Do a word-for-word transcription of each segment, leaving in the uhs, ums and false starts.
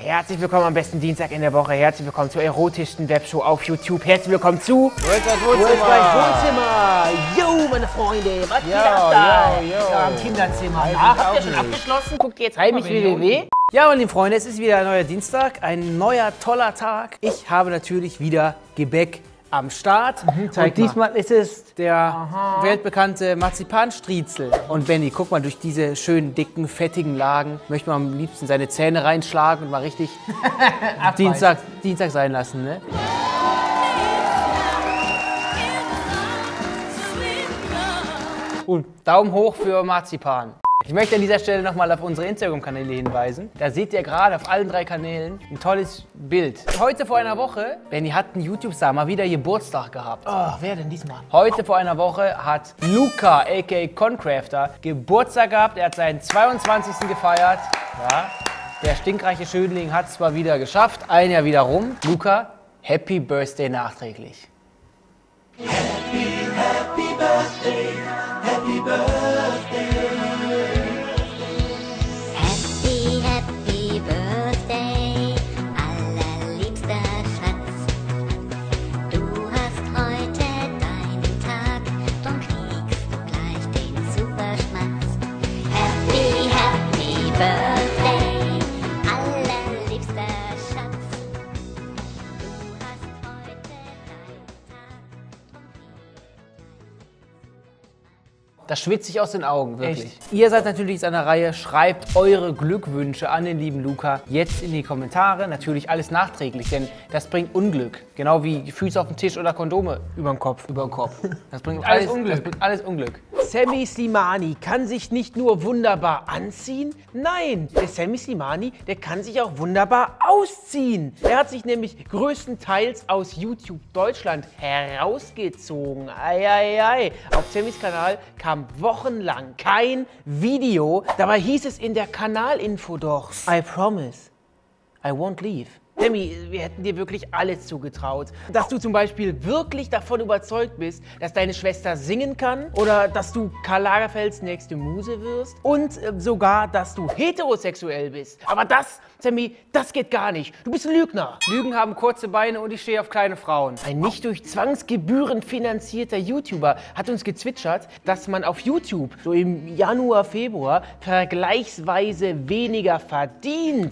Herzlich willkommen am besten Dienstag in der Woche. Herzlich willkommen zur erotischsten Webshow auf YouTube. Herzlich willkommen zu Worldwide Wohnzimmer. Wohnzimmer. Yo, meine Freunde, was geht ab da? Ja, im Kinderzimmer. Ach, habt ihr schon abgeschlossen? Guckt ihr jetzt heimlich w w w? Ja, meine lieben Freunde, es ist wieder ein neuer Dienstag, ein neuer toller Tag. Ich habe natürlich wieder Gebäck am Start. Mhm, und diesmal ist es der Aha. weltbekannte Marzipanstriezel. Und Benny, guck mal, durch diese schönen, dicken, fettigen Lagen möchte man am liebsten seine Zähne reinschlagen und mal richtig Dienstag, Dienstag sein lassen, ne? Und Daumen hoch für Marzipan. Ich möchte an dieser Stelle nochmal auf unsere Instagram-Kanäle hinweisen. Da seht ihr gerade auf allen drei Kanälen ein tolles Bild. Heute vor einer Woche, Benny hat ein YouTube-Star mal wieder Geburtstag gehabt. Oh, wer denn diesmal? Heute vor einer Woche hat Luca, aka Concrafter, Geburtstag gehabt. Er hat seinen zweiundzwanzigsten gefeiert. Ja, der stinkreiche Schönling hat es zwar wieder geschafft, ein Jahr wieder rum. Luca, Happy Birthday nachträglich. Happy, happy Birthday, Happy Birthday. Das schwitzt sich aus den Augen, wirklich. Echt? Ihr seid natürlich an der Reihe, schreibt eure Glückwünsche an den lieben Luca jetzt in die Kommentare. Natürlich alles nachträglich, denn das bringt Unglück. Genau wie Füße auf dem Tisch oder Kondome über den Kopf. Über den Kopf. Das bringt alles, alles Unglück. Das bringt alles Unglück. Sammy Slimani kann sich nicht nur wunderbar anziehen, nein, der Sammy Slimani, der kann sich auch wunderbar ausziehen. Er hat sich nämlich größtenteils aus YouTube Deutschland herausgezogen. Ei, ei, ei. Auf Sammys Kanal kam wochenlang kein Video. Dabei hieß es in der Kanalinfo doch: I promise, I won't leave. Sammy, wir hätten dir wirklich alles zugetraut. Dass du zum Beispiel wirklich davon überzeugt bist, dass deine Schwester singen kann oder dass du Karl Lagerfelds nächste Muse wirst und äh, sogar, dass du heterosexuell bist. Aber das, Sammy, das geht gar nicht. Du bist ein Lügner. Lügen haben kurze Beine und ich stehe auf kleine Frauen. Ein nicht durch Zwangsgebühren finanzierter YouTuber hat uns gezwitschert, dass man auf YouTube so im Januar, Februar vergleichsweise weniger verdient.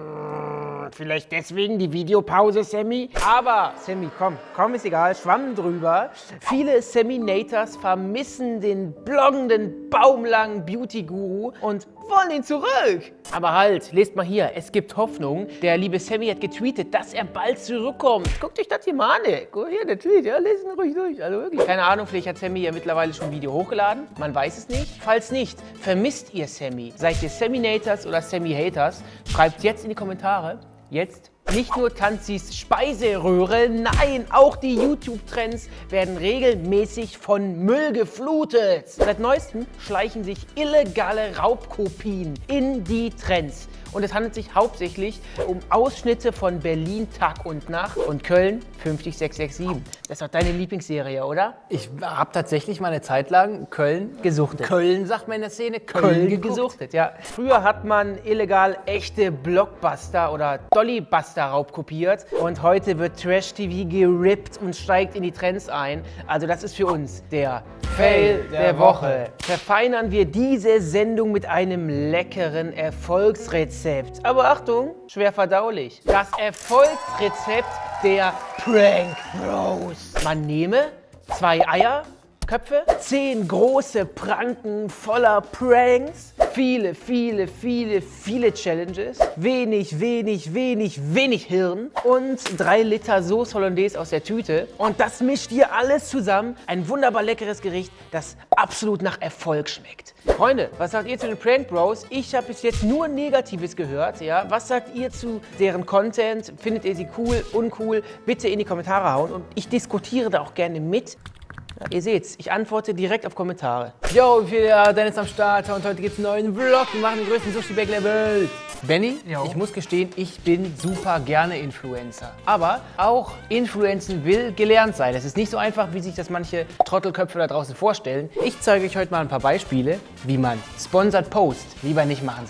Vielleicht deswegen die Videopause, Sammy? Aber, Sammy, komm, komm, ist egal, Schwamm drüber. Viele Sammy-Nators vermissen den bloggenden, baumlangen Beauty-Guru und wollen ihn zurück. Aber halt, lest mal hier, es gibt Hoffnung. Der liebe Sammy hat getweetet, dass er bald zurückkommt. Guckt euch das hier mal an, ey. Guck hier, der Tweet, ja, lesen ruhig durch, also wirklich. Keine Ahnung, vielleicht hat Sammy ja mittlerweile schon ein Video hochgeladen. Man weiß es nicht. Falls nicht, vermisst ihr Sammy? Seid ihr Sammy-Nators oder Sammy-Haters? Schreibt jetzt in die Kommentare. Jetzt nicht nur Tanzis Speiseröhre, nein, auch die YouTube-Trends werden regelmäßig von Müll geflutet. Seit neuestem schleichen sich illegale Raubkopien in die Trends. Und es handelt sich hauptsächlich um Ausschnitte von Berlin Tag und Nacht und Köln fünfzig sechs sechs sieben. Das ist doch deine Lieblingsserie, oder? Ich habe tatsächlich mal eine Zeit lang Köln gesuchtet. Köln, sagt man in der Szene, Köln, Köln gesuchtet, ja. Früher hat man illegal echte Blockbuster oder Dollybuster raubkopiert und heute wird Trash-T V gerippt und steigt in die Trends ein. Also das ist für uns der Fail der, der Woche. Woche. Verfeinern wir diese Sendung mit einem leckeren Erfolgsrezept. Aber Achtung, schwer verdaulich. Das Erfolgsrezept der Prank Bros. Man nehme zwei Eier, Köpfe, zehn große Pranken voller Pranks, viele, viele, viele, viele Challenges, wenig, wenig, wenig, wenig Hirn und drei Liter Sauce Hollandaise aus der Tüte. Und das mischt ihr alles zusammen. Ein wunderbar leckeres Gericht, das absolut nach Erfolg schmeckt. Freunde, was sagt ihr zu den Prank Bros? Ich habe bis jetzt nur Negatives gehört. Ja? Was sagt ihr zu deren Content? Findet ihr sie cool, uncool? Bitte in die Kommentare hauen und ich diskutiere da auch gerne mit. Ja, ihr seht's, ich antworte direkt auf Kommentare. Yo, wir Dennis am Start und heute gibt's einen neuen Vlog. Wir machen den größten Sushi-Bag der Welt. Benny, jo. Ich muss gestehen, ich bin super gerne Influencer. Aber auch Influenzen will gelernt sein. Es ist nicht so einfach, wie sich das manche Trottelköpfe da draußen vorstellen. Ich zeige euch heute mal ein paar Beispiele, wie man Sponsored Post lieber nicht machen sollte.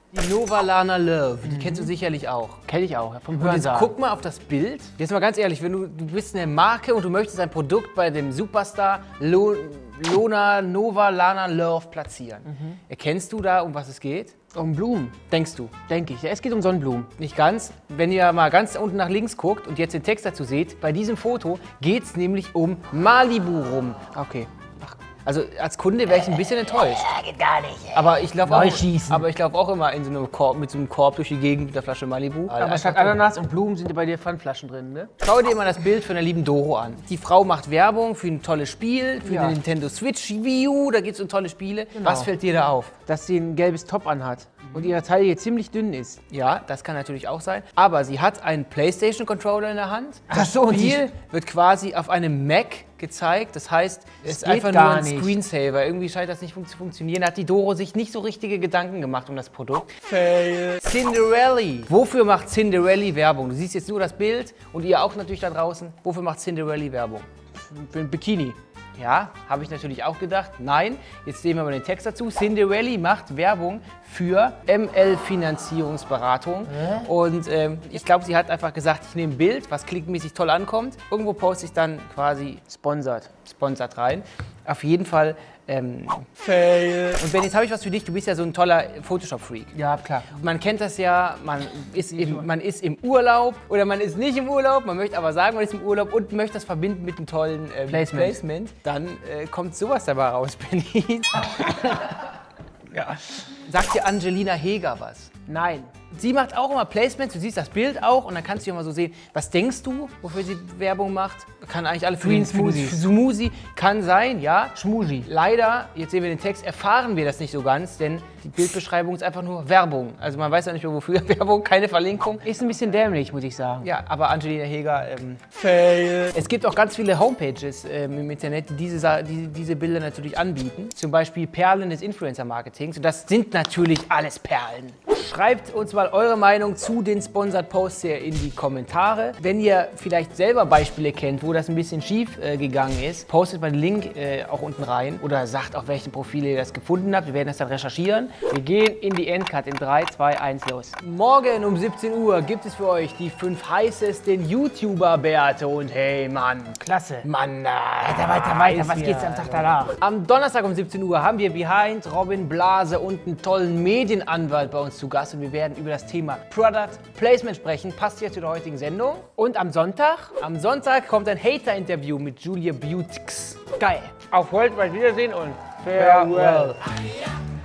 Die Novalana Love, die kennst du sicherlich auch. Kenn ich auch, ja, vom Und jetzt Hörensagen. guck mal auf das Bild. Jetzt mal ganz ehrlich, wenn du, du bist eine Marke und du möchtest ein Produkt bei dem Superstar Lo, Lona Novalana Love platzieren. Erkennst du da, um was es geht? Um Blumen, Denkst du? denke ich. Ja, es geht um Sonnenblumen. Nicht ganz. Wenn ihr mal ganz unten nach links guckt und jetzt den Text dazu seht, bei diesem Foto geht es nämlich um Malibu rum. Okay. Also als Kunde wäre ich ein bisschen enttäuscht. Geht gar nicht. Aber ich laufe auch, Neuschießen. aber ich lauf auch immer in so einem Korb, mit so einem Korb durch die Gegend mit der Flasche Malibu. Aber statt Ananas und Blumen sind bei dir Pfandflaschen drin, ne? Schau dir mal das Bild von der lieben Doro an. Die Frau macht Werbung für ein tolles Spiel, für Ja. den Nintendo Switch Wii U, da gibt es so tolle Spiele. Was fällt dir da auf? Dass sie ein gelbes Top anhat und ihre Taille ziemlich dünn ist. Ja, das kann natürlich auch sein. Aber sie hat einen PlayStation-Controller in der Hand. Ach Das so, und die- Spiel wird quasi auf einem Mac gezeigt. Das heißt, es ist geht einfach gar nur ein nicht. Screensaver. Irgendwie scheint das nicht fun zu funktionieren. Da hat die Doro sich nicht so richtige Gedanken gemacht um das Produkt. Fail. Cinderella. Wofür macht Cinderella Werbung? Du siehst jetzt nur das Bild und ihr auch natürlich da draußen. Wofür macht Cinderella Werbung? Für ein Bikini. Ja, habe ich natürlich auch gedacht. Nein, jetzt sehen wir mal den Text dazu. Cinderella macht Werbung für M L-Finanzierungsberatung. Und ähm, ich glaube, sie hat einfach gesagt, ich nehme ein Bild, was klickmäßig toll ankommt. Irgendwo poste ich dann quasi Sponsert. sponsert rein. Auf jeden Fall. Ähm, Fail. Und Ben, jetzt habe ich was für dich. Du bist ja so ein toller Photoshop-Freak. Ja, klar. Man kennt das ja, man ist, im, man ist im Urlaub oder man ist nicht im Urlaub, man möchte aber sagen, man ist im Urlaub und möchte das verbinden mit einem tollen ähm, Placement. Placement. Dann äh, kommt sowas dabei raus, Benny. Ja. Sagt dir Angelina Heger was? Nein. Sie macht auch immer Placements, du siehst das Bild auch und dann kannst du immer so sehen, was denkst du, wofür sie Werbung macht? Kann eigentlich alle für Green den- für den Smoothies. Smoothie, kann sein, ja. Schmusi. Leider, jetzt sehen wir den Text, erfahren wir das nicht so ganz, denn die Bildbeschreibung ist einfach nur Werbung. Also man weiß ja nicht mehr wofür Werbung, keine Verlinkung. Ist ein bisschen dämlich, muss ich sagen. Ja, aber Angelina Heger, ähm, Fail. Es gibt auch ganz viele Homepages ähm, im Internet, die diese, Sa- die diese Bilder natürlich anbieten. Zum Beispiel Perlen des Influencer-Marketings. Und das sind natürlich alles Perlen. Schreibt uns mal eure Meinung zu den Sponsored Posts hier in die Kommentare. Wenn ihr vielleicht selber Beispiele kennt, wo das ein bisschen schief äh, gegangen ist, postet mal den Link äh, auch unten rein oder sagt auf welchen Profile ihr das gefunden habt. Wir werden das dann recherchieren. Wir gehen in die Endcut in drei, zwei, eins, los. Morgen um siebzehn Uhr gibt es für euch die fünf heißesten YouTuber-Bärte und hey Mann, Klasse. Mann, da Weiter, weiter, weiter. Was geht's am Tag danach? Am Donnerstag um siebzehn Uhr haben wir Behind Robin Blase und einen tollen Medienanwalt bei uns zu Gast und wir werden über das Thema Product Placement sprechen. Passt hier zu der heutigen Sendung. Und am Sonntag? Am Sonntag kommt ein Hater-Interview mit Julia Butix. Geil. Auf Worldwide Wiedersehen und farewell. Hurry up.